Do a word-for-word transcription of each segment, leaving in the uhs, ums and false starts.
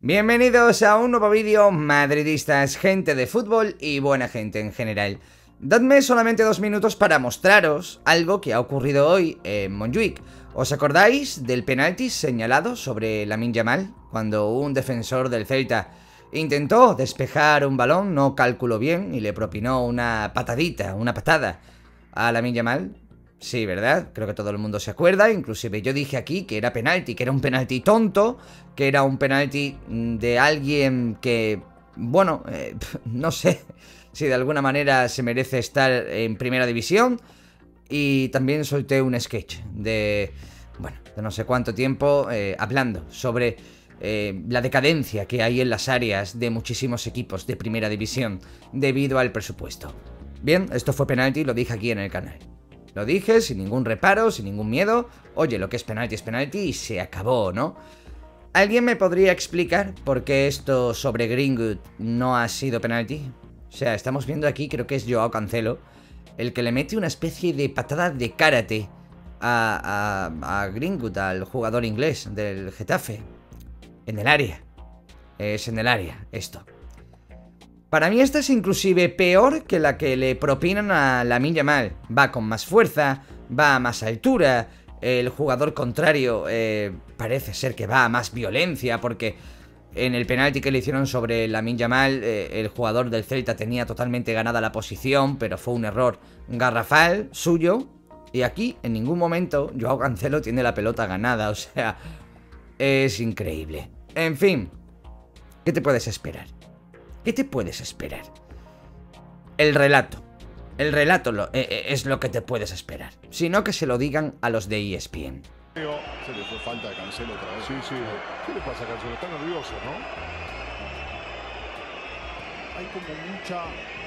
Bienvenidos a un nuevo vídeo, madridistas, gente de fútbol y buena gente en general. Dadme solamente dos minutos para mostraros algo que ha ocurrido hoy en Montjuic. ¿Os acordáis del penalti señalado sobre Lamine Yamal? Cuando un defensor del Celta intentó despejar un balón, no calculó bien y le propinó una patadita, una patada a Lamine Yamal. Sí, ¿verdad? Creo que todo el mundo se acuerda. Inclusive yo dije aquí que era penalti, que era un penalti tonto, que era un penalti de alguien que, bueno, eh, no sé si de alguna manera se merece estar en primera división. Y también solté un sketch de, bueno, de no sé cuánto tiempo eh, hablando sobre eh, la decadencia que hay en las áreas de muchísimos equipos de primera división debido al presupuesto. Bien, esto fue penalti, lo dije aquí en el canal. Lo dije sin ningún reparo, sin ningún miedo. Oye, lo que es penalti es penalti y se acabó, ¿no? ¿Alguien me podría explicar por qué esto sobre Greenwood no ha sido penalti? O sea, estamos viendo aquí, creo que es Joao Cancelo, el que le mete una especie de patada de karate a, a, a Greenwood, al jugador inglés del Getafe. En el área. Es en el área, esto. Para mí esta es inclusive peor que la que le propinan a Lamine Yamal. Va con más fuerza, va a más altura, el jugador contrario eh, parece ser que va a más violencia, porque en el penalti que le hicieron sobre Lamine Yamal, eh, el jugador del Celta tenía totalmente ganada la posición, pero fue un error garrafal suyo, y aquí en ningún momento Joao Cancelo tiene la pelota ganada, o sea, es increíble. En fin, ¿qué te puedes esperar? ¿Qué te puedes esperar? El relato. El relato lo, eh, es lo que te puedes esperar. Si no, que se lo digan a los de E S P N. Se le fue falta de Cancelo otra vez. Sí, sí. ¿Qué le pasa a Cancelo? Está nervioso, ¿no? Hay como mucha...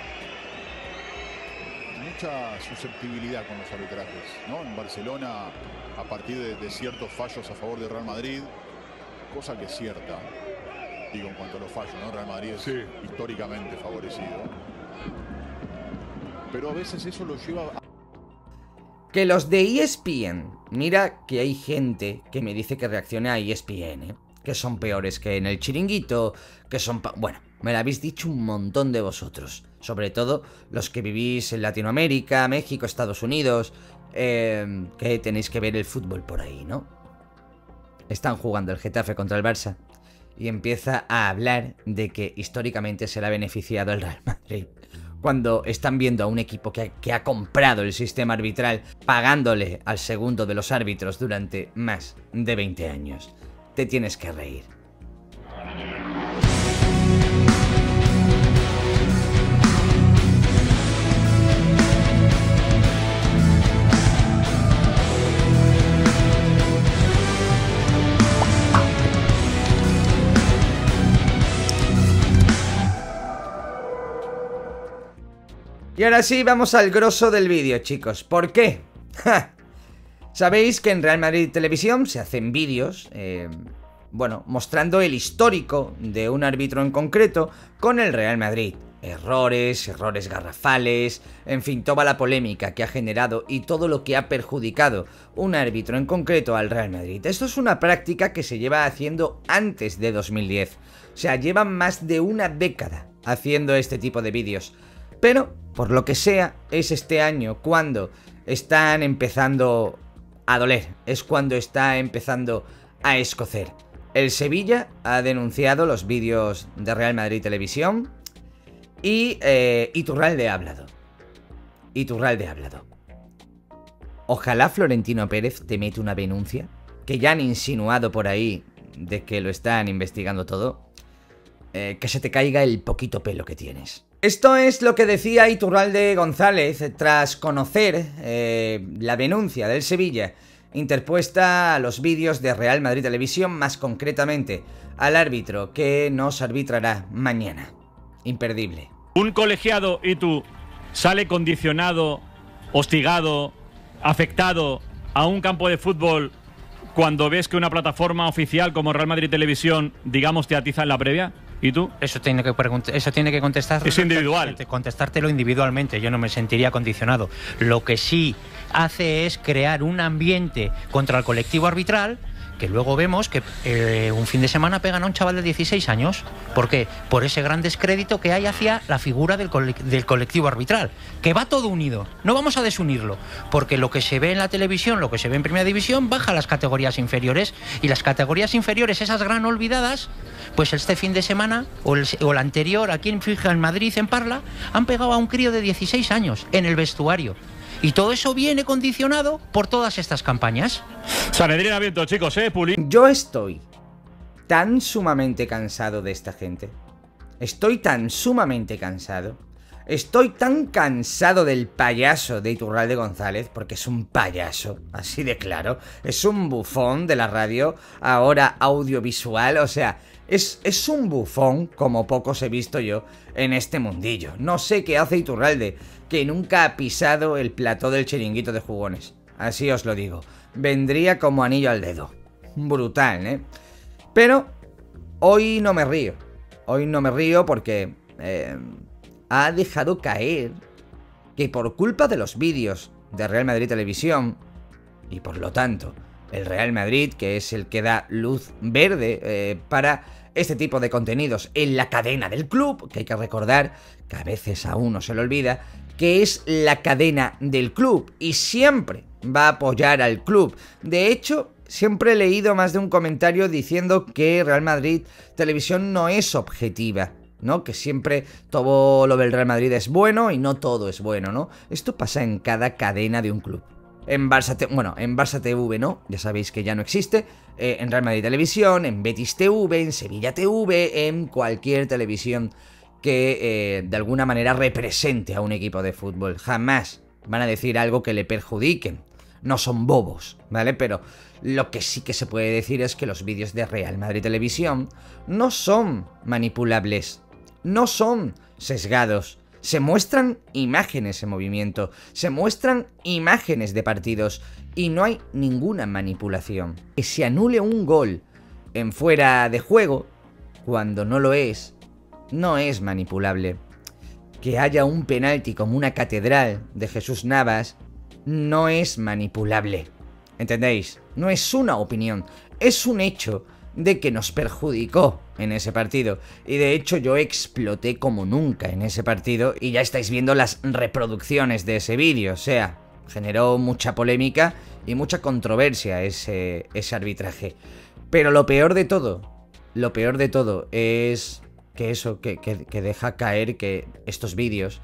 mucha susceptibilidad con los arbitrajes, ¿no? En Barcelona, a partir de, de ciertos fallos a favor de Real Madrid, cosa que es cierta. Digo, en cuanto a los fallos, ¿no? Real Madrid es sí. históricamente favorecido. Pero a veces eso lo lleva a... Que los de E S P N, mira que hay gente que me dice que reaccione a E S P N, ¿eh? Que son peores que en el chiringuito, que son... Bueno, me lo habéis dicho un montón de vosotros. Sobre todo los que vivís en Latinoamérica, México, Estados Unidos, eh, que tenéis que ver el fútbol por ahí, ¿no? Están jugando el Getafe contra el Barça y empieza a hablar de que históricamente se le ha beneficiado el Real Madrid, cuando están viendo a un equipo que ha, que ha comprado el sistema arbitral, pagándole al segundo de los árbitros durante más de veinte años. Te tienes que reír. Y ahora sí, vamos al grosso del vídeo, chicos. ¿Por qué? ¡Ja! Sabéis que en Real Madrid Televisión se hacen vídeos, eh, bueno, mostrando el histórico de un árbitro en concreto con el Real Madrid. Errores, errores garrafales, en fin, toda la polémica que ha generado y todo lo que ha perjudicado un árbitro en concreto al Real Madrid. Esto es una práctica que se lleva haciendo antes de dos mil diez. O sea, llevan más de una década haciendo este tipo de vídeos. Pero, por lo que sea, es este año cuando están empezando a doler, es cuando está empezando a escocer. El Sevilla ha denunciado los vídeos de Real Madrid Televisión y eh, Iturralde ha hablado. Iturralde ha hablado. Ojalá Florentino Pérez te mete una denuncia, que ya han insinuado por ahí de que lo están investigando todo, eh, que se te caiga el poquito pelo que tienes. Esto es lo que decía Iturralde González tras conocer eh, la denuncia del Sevilla interpuesta a los vídeos de Real Madrid Televisión, más concretamente al árbitro que nos arbitrará mañana. Imperdible. Un colegiado y tú sale condicionado, hostigado, afectado a un campo de fútbol cuando ves que una plataforma oficial como Real Madrid Televisión, digamos, te atiza en la previa. ¿Y tú? Eso tiene que eso tiene que contestar. Es individual. Contestártelo individualmente. Yo no me sentiría condicionado. Lo que sí hace es crear un ambiente contra el colectivo arbitral que luego vemos que eh, un fin de semana pegan a un chaval de dieciséis años. ¿Por qué? Por ese gran descrédito que hay hacia la figura del, cole del colectivo arbitral, que va todo unido. No vamos a desunirlo, porque lo que se ve en la televisión, lo que se ve en Primera División, baja a las categorías inferiores, y las categorías inferiores, esas gran olvidadas, pues este fin de semana, o el, o el anterior, aquí en Fija, en Madrid, en Parla, han pegado a un crío de dieciséis años en el vestuario. Y todo eso viene condicionado por todas estas campañas. Sanedrín abierto, chicos, ¿eh? Puli. Yo estoy tan sumamente cansado de esta gente. Estoy tan sumamente cansado. Estoy tan cansado del payaso de Iturralde González, porque es un payaso, así de claro. Es un bufón de la radio, ahora audiovisual, o sea, es, es un bufón como pocos he visto yo en este mundillo. No sé qué hace Iturralde, que nunca ha pisado el plató del Chiringuito de Jugones. Así os lo digo. Vendría como anillo al dedo. Brutal, ¿eh? Pero hoy no me río. Hoy no me río porque eh, ha dejado caer que por culpa de los vídeos de Real Madrid Televisión, y por lo tanto el Real Madrid, que es el que da luz verde eh, para este tipo de contenidos en la cadena del club, que hay que recordar que a veces a uno se le olvida que es la cadena del club y siempre va a apoyar al club. De hecho, siempre he leído más de un comentario diciendo que Real Madrid Televisión no es objetiva, ¿no? Que siempre todo lo del Real Madrid es bueno y no todo es bueno, ¿no? Esto pasa en cada cadena de un club. En Barça, bueno, en Barça T V, ¿no? Ya sabéis que ya no existe. Eh, en Real Madrid Televisión, en Betis T V, en Sevilla T V, en cualquier televisión que eh, de alguna manera represente a un equipo de fútbol. Jamás van a decir algo que le perjudiquen. No son bobos, ¿vale? Pero lo que sí que se puede decir es que los vídeos de Real Madrid Televisión no son manipulables, no son sesgados. Se muestran imágenes en movimiento, se muestran imágenes de partidos y no hay ninguna manipulación. Que se anule un gol en fuera de juego, cuando no lo es, no es manipulable. Que haya un penalti como una catedral de Jesús Navas, no es manipulable. ¿Entendéis? No es una opinión, es un hecho de que nos perjudicó en ese partido. Y de hecho yo exploté como nunca en ese partido y ya estáis viendo las reproducciones de ese vídeo. O sea, generó mucha polémica y mucha controversia ese, ese arbitraje. Pero lo peor de todo, lo peor de todo es que eso, que, que, que deja caer que estos vídeos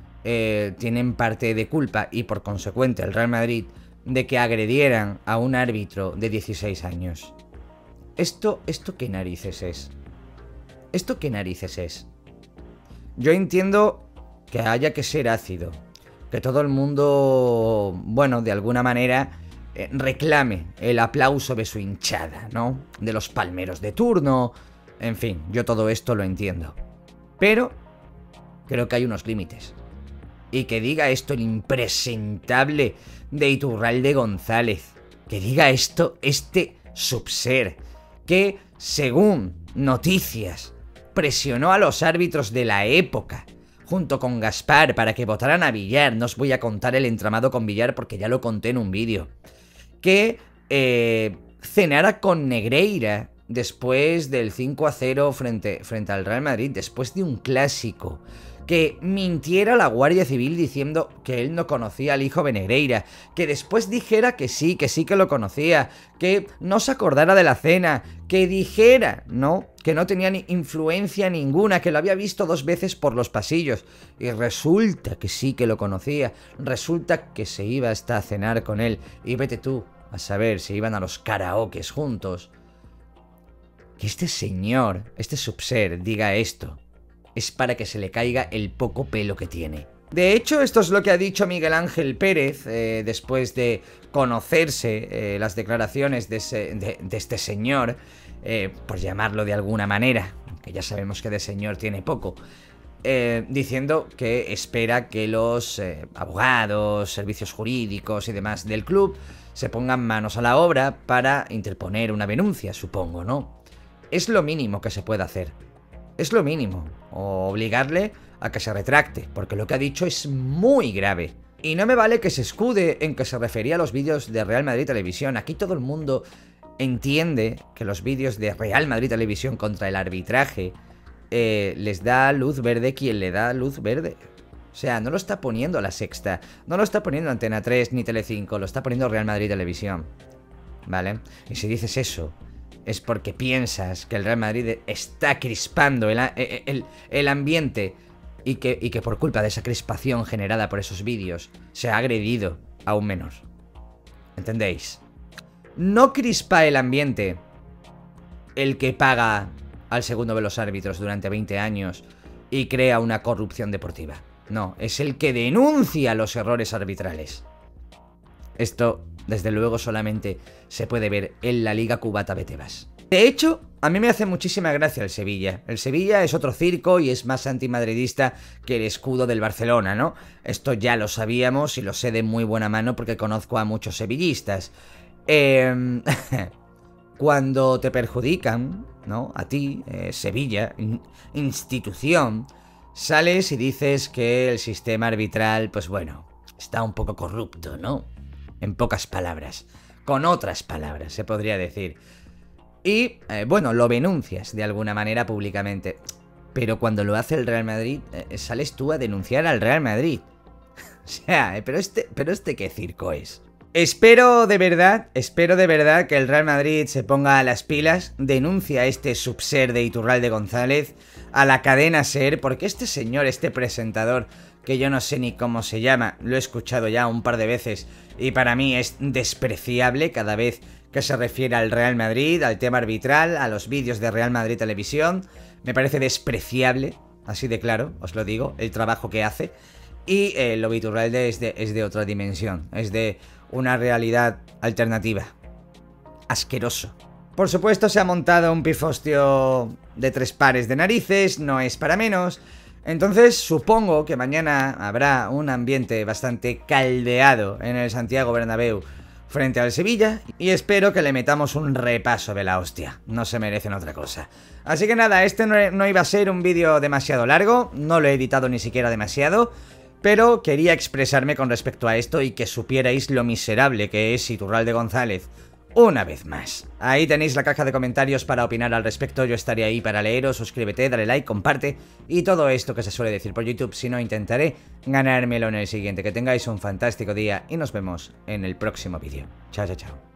eh, tienen parte de culpa y por consecuente el Real Madrid de que agredieran a un árbitro de dieciséis años. ¿Esto, esto qué narices es? ¿Esto qué narices es? Yo entiendo que haya que ser ácido, que todo el mundo, bueno, de alguna manera eh, reclame el aplauso de su hinchada, ¿no? De los palmeros de turno, en fin, yo todo esto lo entiendo. Pero creo que hay unos límites. Y que diga esto el impresentable de Iturralde González, que diga esto este subser, que, según noticias, presionó a los árbitros de la época, junto con Gaspar, para que votaran a Villar. No os voy a contar el entramado con Villar porque ya lo conté en un vídeo. Que eh, cenara con Negreira después del cinco a cero frente, frente al Real Madrid, después de un clásico. Que mintiera la Guardia Civil diciendo que él no conocía al hijo de Negreira, que después dijera que sí, que sí que lo conocía, que no se acordara de la cena, que dijera, ¿no?, que no tenía ni influencia ninguna, que lo había visto dos veces por los pasillos, y resulta que sí que lo conocía, resulta que se iba hasta a cenar con él, y vete tú a saber si iban a los karaokes juntos. Que este señor, este subser, diga esto es para que se le caiga el poco pelo que tiene. De hecho, esto es lo que ha dicho Miguel Ángel Pérez eh, después de conocerse eh, las declaraciones de, ese, de, de este señor, eh, por llamarlo de alguna manera, que ya sabemos que de señor tiene poco, eh, diciendo que espera que los eh, abogados, servicios jurídicos y demás del club se pongan manos a la obra para interponer una denuncia, supongo, ¿no? Es lo mínimo que se puede hacer. Es lo mínimo, o obligarle a que se retracte, porque lo que ha dicho es muy grave. Y no me vale que se escude en que se refería a los vídeos de Real Madrid Televisión. Aquí todo el mundo entiende que los vídeos de Real Madrid Televisión contra el arbitraje eh, les da luz verde quien le da luz verde. O sea, no lo está poniendo La Sexta, no lo está poniendo Antena tres ni Telecinco, lo está poniendo Real Madrid Televisión. ¿Vale? Y si dices eso, es porque piensas que el Real Madrid está crispando el, el, el ambiente y que, y que por culpa de esa crispación generada por esos vídeos se ha agredido a un menor. ¿Entendéis? No crispa el ambiente el que paga al segundo de los árbitros durante veinte años y crea una corrupción deportiva. No, es el que denuncia los errores arbitrales. Esto, desde luego, solamente se puede ver en la Liga Cubata Betebas. De hecho, a mí me hace muchísima gracia el Sevilla. El Sevilla es otro circo y es más antimadridista que el escudo del Barcelona, ¿no? Esto ya lo sabíamos y lo sé de muy buena mano porque conozco a muchos sevillistas. Eh... Cuando te perjudican, ¿no? A ti, eh, Sevilla, in- institución, sales y dices que el sistema arbitral, pues bueno, está un poco corrupto, ¿no? En pocas palabras. Con otras palabras, se podría decir. Y, eh, bueno, lo denuncias de alguna manera públicamente. Pero cuando lo hace el Real Madrid, eh, sales tú a denunciar al Real Madrid. O sea, eh, pero este, pero este ¿qué circo es? Espero de verdad, espero de verdad que el Real Madrid se ponga a las pilas, denuncie a este subser de Iturralde González, a la cadena SER, porque este señor, este presentador, que yo no sé ni cómo se llama, lo he escuchado ya un par de veces y para mí es despreciable cada vez que se refiere al Real Madrid, al tema arbitral, a los vídeos de Real Madrid Televisión. Me parece despreciable, así de claro, os lo digo, el trabajo que hace. Y eh, lo de Iturralde es de, es de otra dimensión, es de una realidad alternativa. Asqueroso. Por supuesto se ha montado un pifostio de tres pares de narices, no es para menos. Entonces supongo que mañana habrá un ambiente bastante caldeado en el Santiago Bernabéu frente al Sevilla y espero que le metamos un repaso de la hostia. No se merecen otra cosa. Así que nada, este no, no iba a ser un vídeo demasiado largo, no lo he editado ni siquiera demasiado, pero quería expresarme con respecto a esto y que supierais lo miserable que es Iturralde González. Una vez más. Ahí tenéis la caja de comentarios para opinar al respecto, yo estaré ahí para leeros, suscríbete, dale like, comparte y todo esto que se suele decir por YouTube, si no intentaré ganármelo en el siguiente. Que tengáis un fantástico día y nos vemos en el próximo vídeo. Chao, chao, chao.